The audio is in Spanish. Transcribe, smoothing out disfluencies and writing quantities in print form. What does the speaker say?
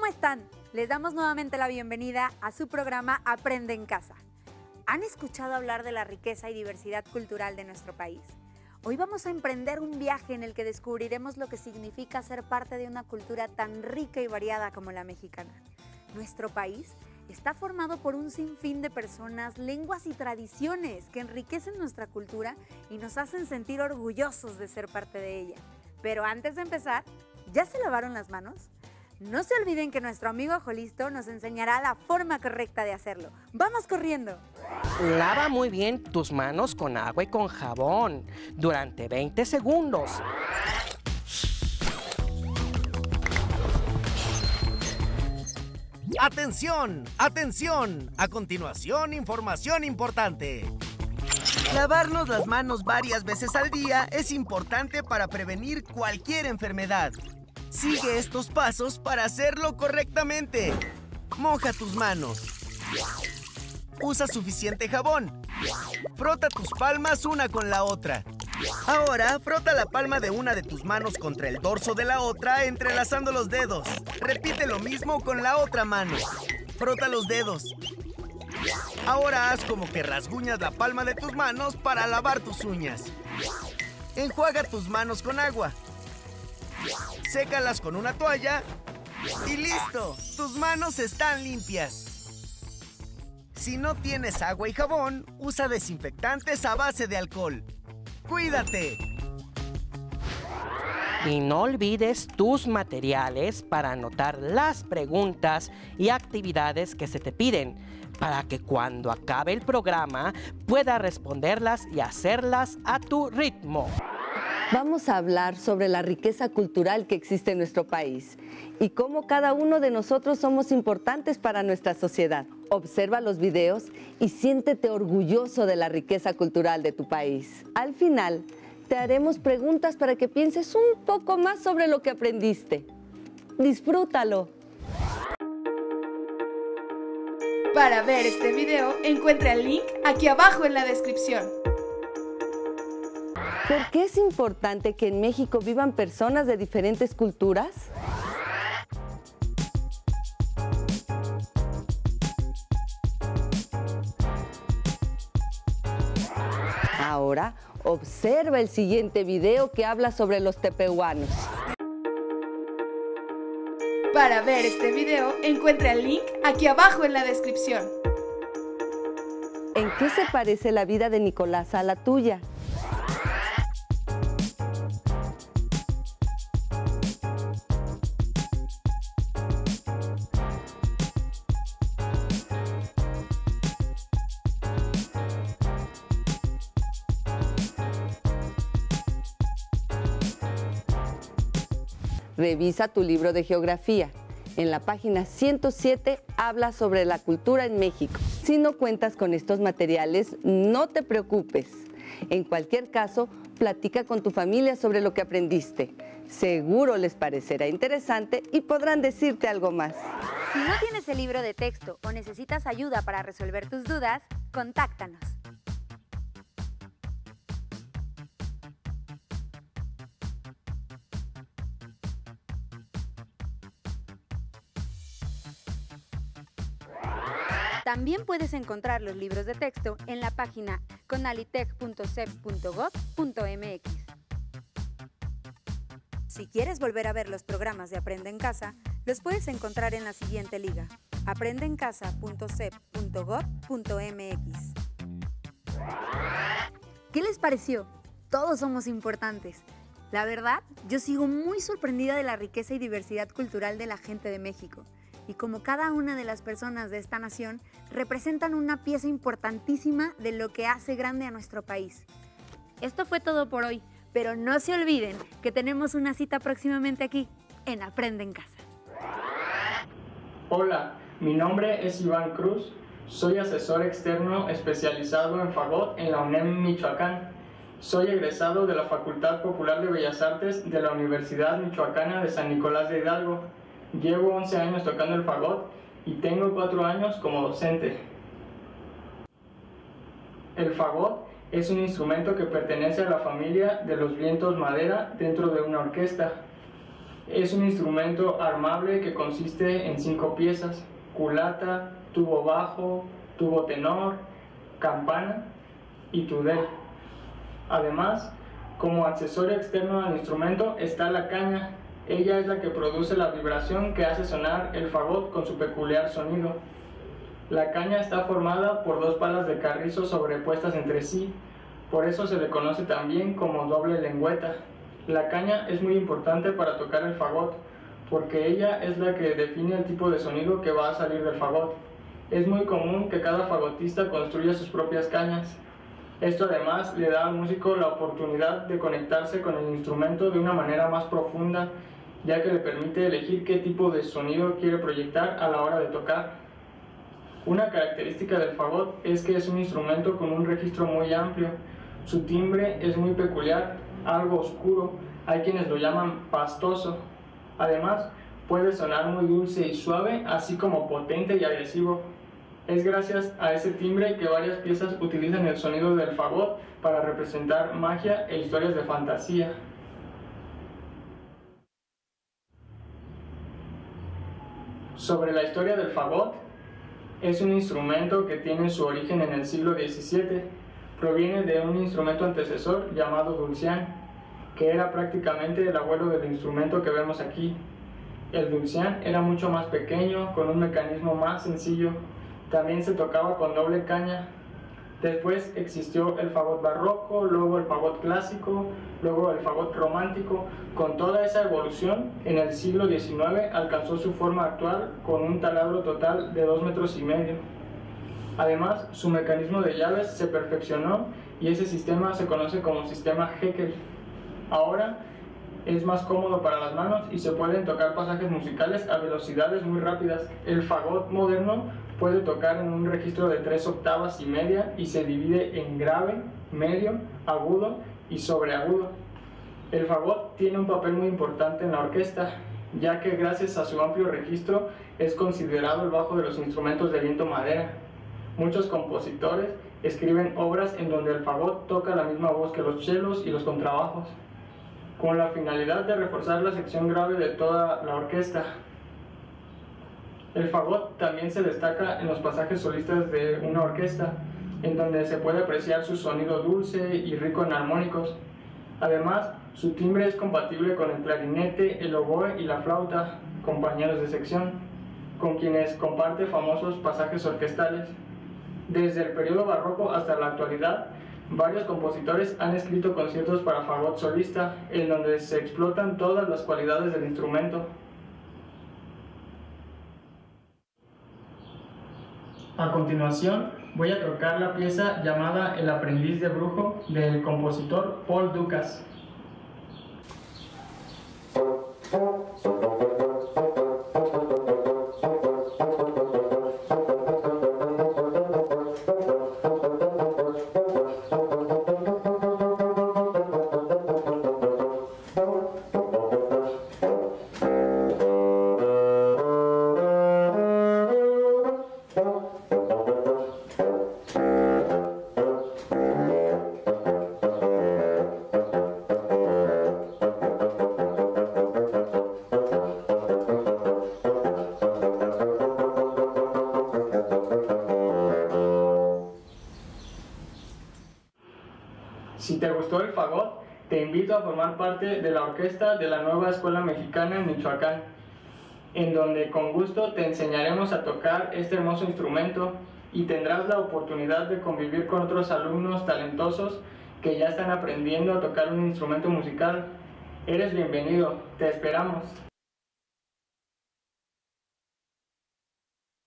¿Cómo están? Les damos nuevamente la bienvenida a su programa Aprende en Casa. ¿Han escuchado hablar de la riqueza y diversidad cultural de nuestro país? Hoy vamos a emprender un viaje en el que descubriremos lo que significa ser parte de una cultura tan rica y variada como la mexicana. Nuestro país está formado por un sinfín de personas, lenguas y tradiciones que enriquecen nuestra cultura y nos hacen sentir orgullosos de ser parte de ella. Pero antes de empezar, ¿ya se lavaron las manos? No se olviden que nuestro amigo Jolisto nos enseñará la forma correcta de hacerlo. ¡Vamos corriendo! Lava muy bien tus manos con agua y con jabón durante 20 segundos. ¡Atención! ¡Atención! A continuación, información importante. Lavarnos las manos varias veces al día es importante para prevenir cualquier enfermedad. Sigue estos pasos para hacerlo correctamente. Moja tus manos. Usa suficiente jabón. Frota tus palmas una con la otra. Ahora, frota la palma de una de tus manos contra el dorso de la otra, entrelazando los dedos. Repite lo mismo con la otra mano. Frota los dedos. Ahora haz como que rasguñas la palma de tus manos para lavar tus uñas. Enjuaga tus manos con agua. Sécalas con una toalla y ¡listo! ¡Tus manos están limpias! Si no tienes agua y jabón, usa desinfectantes a base de alcohol. ¡Cuídate! Y no olvides tus materiales para anotar las preguntas y actividades que se te piden, para que cuando acabe el programa puedas responderlas y hacerlas a tu ritmo. Vamos a hablar sobre la riqueza cultural que existe en nuestro país y cómo cada uno de nosotros somos importantes para nuestra sociedad. Observa los videos y siéntete orgulloso de la riqueza cultural de tu país. Al final, te haremos preguntas para que pienses un poco más sobre lo que aprendiste. Disfrútalo. Para ver este video, encuentra el link aquí abajo en la descripción. ¿Por qué es importante que en México vivan personas de diferentes culturas? Ahora, observa el siguiente video que habla sobre los tepehuanos. Para ver este video, encuentra el link aquí abajo en la descripción. ¿En qué se parece la vida de Nicolasa a la tuya? Revisa tu libro de geografía. En la página 107 habla sobre la cultura en México. Si no cuentas con estos materiales, no te preocupes. En cualquier caso, platica con tu familia sobre lo que aprendiste. Seguro les parecerá interesante y podrán decirte algo más. Si no tienes el libro de texto o necesitas ayuda para resolver tus dudas, contáctanos. También puedes encontrar los libros de texto en la página conalitec.cep.gov.mx. Si quieres volver a ver los programas de Aprende en Casa, los puedes encontrar en la siguiente liga: aprendeencasa.cep.gov.mx. ¿Qué les pareció? Todos somos importantes. La verdad, yo sigo muy sorprendida de la riqueza y diversidad cultural de la gente de México. Y como cada una de las personas de esta nación representan una pieza importantísima de lo que hace grande a nuestro país. Esto fue todo por hoy, pero no se olviden que tenemos una cita próximamente aquí, en Aprende en Casa. Hola, mi nombre es Iván Cruz, soy asesor externo especializado en fagot en la UNEM Michoacán. Soy egresado de la Facultad Popular de Bellas Artes de la Universidad Michoacana de San Nicolás de Hidalgo. Llevo 11 años tocando el fagot y tengo 4 años como docente. El fagot es un instrumento que pertenece a la familia de los vientos madera dentro de una orquesta. Es un instrumento armable que consiste en 5 piezas: culata, tubo bajo, tubo tenor, campana y tudel. Además, como accesorio externo al instrumento está la caña. Ella es la que produce la vibración que hace sonar el fagot con su peculiar sonido. La caña está formada por 2 palas de carrizo sobrepuestas entre sí, por eso se le conoce también como doble lengüeta. La caña es muy importante para tocar el fagot, porque ella es la que define el tipo de sonido que va a salir del fagot. Es muy común que cada fagotista construya sus propias cañas. Esto además le da al músico la oportunidad de conectarse con el instrumento de una manera más profunda, ya que le permite elegir qué tipo de sonido quiere proyectar a la hora de tocar. Una característica del fagot es que es un instrumento con un registro muy amplio. Su timbre es muy peculiar, algo oscuro, hay quienes lo llaman pastoso. Además, puede sonar muy dulce y suave, así como potente y agresivo. Es gracias a ese timbre que varias piezas utilizan el sonido del fagot para representar magia e historias de fantasía. Sobre la historia del fagot, es un instrumento que tiene su origen en el siglo XVII. Proviene de un instrumento antecesor llamado dulcián, que era prácticamente el abuelo del instrumento que vemos aquí. El dulcián era mucho más pequeño, con un mecanismo más sencillo. También se tocaba con doble caña. Después existió el fagot barroco, luego el fagot clásico, luego el fagot romántico. Con toda esa evolución, en el siglo XIX alcanzó su forma actual con un taladro total de 2,5 metros. Además, su mecanismo de llaves se perfeccionó y ese sistema se conoce como sistema Heckel. Ahora es más cómodo para las manos y se pueden tocar pasajes musicales a velocidades muy rápidas. El fagot moderno puede tocar en un registro de 3,5 octavas y se divide en grave, medio, agudo y sobreagudo. El fagot tiene un papel muy importante en la orquesta, ya que gracias a su amplio registro es considerado el bajo de los instrumentos de viento madera. Muchos compositores escriben obras en donde el fagot toca la misma voz que los chelos y los contrabajos, con la finalidad de reforzar la sección grave de toda la orquesta. El fagot también se destaca en los pasajes solistas de una orquesta, en donde se puede apreciar su sonido dulce y rico en armónicos. Además, su timbre es compatible con el clarinete, el oboe y la flauta, compañeros de sección, con quienes comparte famosos pasajes orquestales. Desde el periodo barroco hasta la actualidad, varios compositores han escrito conciertos para fagot solista, en donde se explotan todas las cualidades del instrumento. A continuación, voy a tocar la pieza llamada El aprendiz de brujo del compositor Paul Dukas. Si te gustó el fagot, te invito a formar parte de la orquesta de la nueva Escuela Mexicana en Michoacán, en donde con gusto te enseñaremos a tocar este hermoso instrumento y tendrás la oportunidad de convivir con otros alumnos talentosos que ya están aprendiendo a tocar un instrumento musical. Eres bienvenido, te esperamos.